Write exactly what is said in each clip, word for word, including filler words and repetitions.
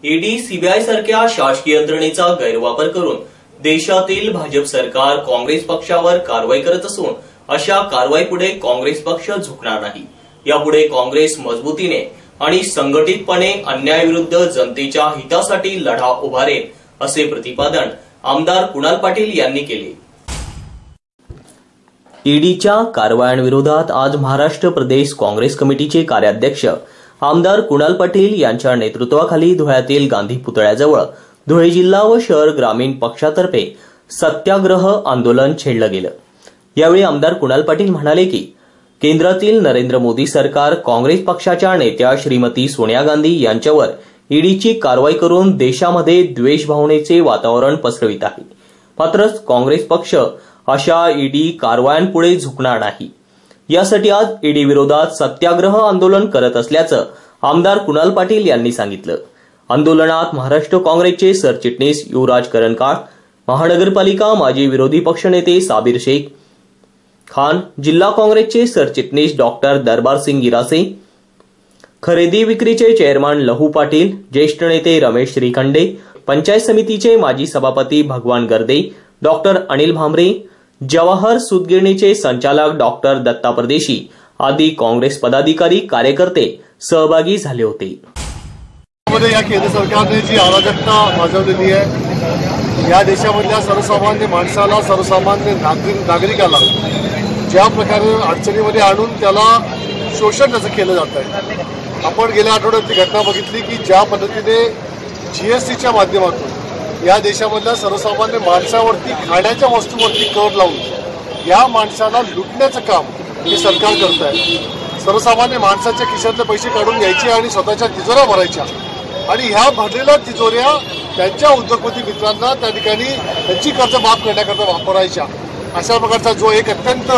ED, CBI सारख्या शासकीय यंत्रणेचा गैरवापर करून देशातील भाजप सरकार काँग्रेस पक्षावर कारवाई करत असून अशा कारवाईपुढे काँग्रेस पक्ष झुकणार नाही। यापुढे काँग्रेस मजबूतीने आणि संघटितपणे अन्यायाविरुद्ध जनतेच्या हितासाठी लढा उभारेल, असे प्रतिपादन आमदार कुणाल पाटील यांनी केले। ईडीच्या कारवायांविरोधात आज महाराष्ट्र प्रदेश काँग्रेस कमिटीचे कार्याध्यक्ष आमदार कुणाल पाटील यांच्या नेतृत्वाखाली धुळ्यातील गांधी पुतळ्याजवळ धुळे जिल्हा व शहर ग्रामीण पक्षातर्फे सत्याग्रह आंदोलन छेडलं गेलं। यावेळी आमदार कुणाल पाटील म्हणाले की केंद्रातील नरेंद्र मोदी सरकार काँग्रेस पक्षाच्या नेत्या श्रीमती सोनिया गांधी यांच्यावर ईडीची कारवाई करून देशामध्ये द्वेष भावनेचे वातावरण पसरवित आहे। मात्र काँग्रेस पक्ष अशा ईडी कारवायांपुढे झुकणार नाही। यासाठी आज ईडी विरोधात सत्याग्रह आंदोलन करत असल्याचं आमदार कुणाल पाटील यांनी सांगितलं। आंदोलनात महाराष्ट्र काँग्रेसचे सरचिटणीस युवराज करंजकाळ, महानगरपालिका माजी विरोधी पक्षनेते साबिर शेख खान, जिल्हा काँग्रेसचे सरचिटणीस डॉक्टर दरबार सिंग गिरासे, खरेदी विक्रीचे चेअरमन लहू पाटील, ज्येष्ठ नेते रमेश श्रीखंडे, पंचायत समितीचे माजी सभापती भगवान गर्दे, डॉक्टर अनिल भामरे, जवाहर सूतगिरणीचे संचालक डॉक्टर दत्ता परदेशी आदी काँग्रेस पदाधिकारी कार्यकर्ते सहभागी झाले होते। या केंद्र सरकारने जी अराजकता माजवलेली आहे, या देशामधल्या सर्वसामान्य माणसाला, सर्वसामान्य नागरिक नागरिकाला ज्या प्रकारे अडचणीमध्ये आणून त्याला शोषण त्याचं केलं जात आहे। आपण गेल्या आठवड्यात ती घटना बघितली की ज्या पद्धतीने जीएसटीच्या माध्यमातून या देशामधल्या सर्वसामान्य माणसावरती खाण्याच्या वस्तूवरती कर लावून या माणसाला लुटण्याचं काम हे सरकार करत आहे। सर्वसामान्य माणसाच्या खिशातले पैसे काढून घ्यायचे आणि स्वतःच्या तिजोऱ्या भरायच्या आणि ह्या भरलेल्या तिजोऱ्या त्यांच्या उद्योगपती मित्रांना त्या ठिकाणी त्यांची कर्ज माफ करण्याकरता वापरायच्या। अशा प्रकारचा जो एक अत्यंत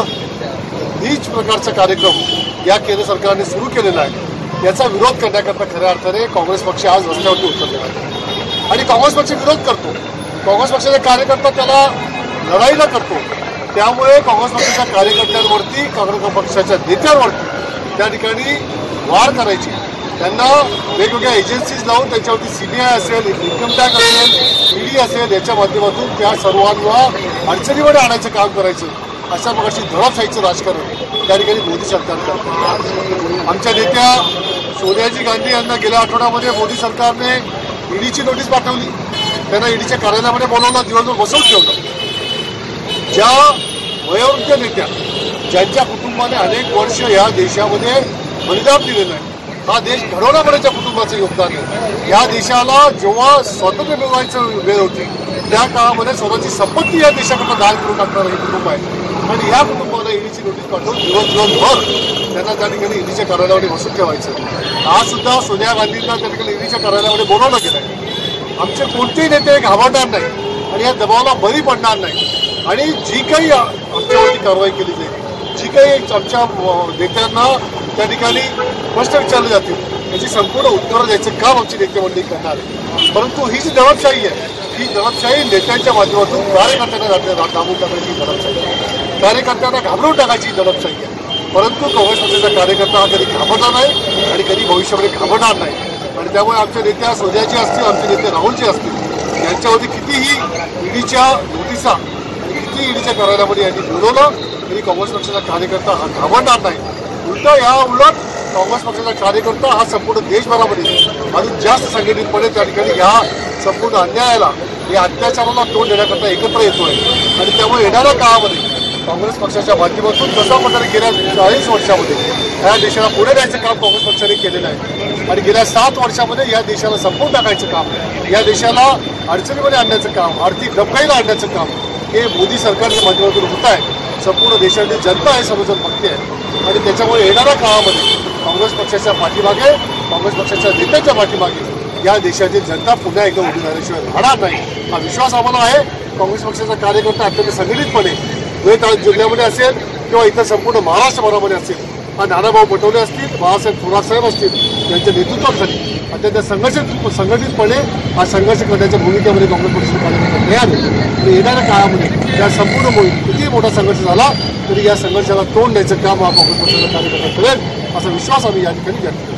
नीच प्रकारचा कार्यक्रम या केंद्र सरकारने सुरू केलेला आहे, याचा विरोध करण्याकरता खऱ्या अर्थाने काँग्रेस पक्ष आज रस्त्यावरती उतरलेला आहे आणि काँग्रेस पक्ष विरोध करतो। काँग्रेस पक्षाचे कार्यकर्ता त्याला लढाईला करतो। त्यामुळे काँग्रेस पक्षाच्या कार्यकर्त्यांवरती, काँग्रेस पक्षाच्या नेत्यांवरती त्या ठिकाणी वार करायची, त्यांना वेगवेगळ्या एजन्सीज लावून त्यांच्यावरती सीबीआय असेल, इन्कम टॅक्स असेल, ईडी असेल, याच्या माध्यमातून त्या सर्वांना अडचणीमध्ये आणायचं काम करायचं। अशा प्रकारची दडपशाहीचं राजकारण त्या ठिकाणी मोदी सरकार करतं। आमच्या नेत्या सोनियाजी गांधी यांना गेल्या आठवड्यामध्ये मोदी सरकारने ईडीची नोटीस पाठवली, त्यांना ईडीच्या कार्यालयामध्ये बोलावलं, दिवसभर बसवून ठेवलं। ज्या वयोवृद्ध नेत्या ज्यांच्या कुटुंबाने अनेक वर्ष या देशामध्ये बलिदान दिलेलं आहे, हा देश घडवण्यापर्यंतच्या कुटुंबाचं योगदान आहे। या देशाला जेव्हा स्वातंत्र्य मिळवायचं वेळ होती त्या काळामध्ये स्वतःची संपत्ती या देशाकडे दान करून टाकणारं हे कुटुंब आहे आणि या कुटुंबाला ईडीची नोटीस पाठवून दिवस दिवसभर त्यांना त्या ठिकाणी ईडीच्या कार्यालयामध्ये बसून ठेवायचं। आज सुद्धा सोनिया गांधींना त्या ठिकाणी ईडीच्या कार्यालयामध्ये बोलावलं गेलं आहे। आमचे कोणतेही नेते घाबरणार नाही आणि या दबावाला बळी पडणार नाही आणि जी काही आमच्यावरती कारवाई केली जाईल, जी काही आमच्या नेत्यांना त्या ठिकाणी प्रश्न विचारले जातील, याची संपूर्ण उत्तरं द्यायचं काम आमची नेते मंडळी करणार आहे। परंतु ही जी दडपशाही आहे, ही दडपशाही नेत्यांच्या माध्यमातून कार्यकर्त्यांना दाबून टाकायची दडपशाही आहे, कार्यकर्त्यांना घाबरवून टाकायची दडपशाही आहे। परंतु काँग्रेस पक्षाचा कार्यकर्ता हा कधी घाबरणार नाही आणि कधी भविष्यामध्ये घाबरणार नाही आणि त्यामुळे आमच्या नेत्या सोनियाजी असतील, आमचे नेते राहुलजी असतील, यांच्यावरती कितीही ईडीच्या नोटिसा, किती ईडीच्या कार्यालयामध्ये यांनी बोलवलं तरी काँग्रेस पक्षाचा कार्यकर्ता हा घाबरणार नाही। उलटा या उलट काँग्रेस पक्षाचा कार्यकर्ता हा संपूर्ण देशभरामध्ये अजून जास्त संघटितपणे त्या ठिकाणी या संपूर्ण अन्यायाला, या अत्याचाराला तोंड देण्याकरता एकत्र येतोय आणि त्यामुळे येणाऱ्या काळामध्ये काँग्रेस पक्षाच्या माध्यमातून कशा प्रकारे गेल्या चाळीस वर्षामध्ये या देशाला पुढे न्यायचं काम काँग्रेस पक्षाने केलेलं आहे आणि गेल्या सात वर्षामध्ये या देशाला संपवून टाकायचं काम, या देशाला अडचणीमध्ये आणण्याचं काम, आर्थिक डबकाईला आणण्याचं काम हे मोदी सरकारच्या माध्यमातून होत आहे। संपूर्ण देशाची जनता हे सर्वजण बघते आहे आणि त्याच्यामुळे येणाऱ्या काळामध्ये काँग्रेस पक्षाच्या पाठीमागे, काँग्रेस पक्षाच्या नेत्यांच्या पाठीमागे या देशाची जनता पुन्हा एकदा उभी झाल्याशिवाय राहणार नाही, हा विश्वास आम्हाला आहे। काँग्रेस पक्षाचा कार्यकर्ता अत्यंत संघटितपणे धुळे जिल्ह्यामध्ये असेल किंवा इतर संपूर्ण महाराष्ट्रभरामध्ये असेल, हा नानाभाऊ पटोले असतील, बाळासाहेब थोरातसाहेब असतील, यांच्या नेतृत्वाखाली अत्यंत संघर्षित संघटितपणे हा संघर्ष करण्याच्या भूमिकेमध्ये काँग्रेस पक्षाचे कार्यकर्ते तयार आहेत आणि येणाऱ्या काळामध्ये या संपूर्ण मोहीम किती मोठा संघर्ष झाला तरी या संघर्षाला तोंड द्यायचं काम हा काँग्रेस पक्षाचा कार्यकर्ता करेल असा विश्वास आम्ही या ठिकाणी व्यक्त करतो।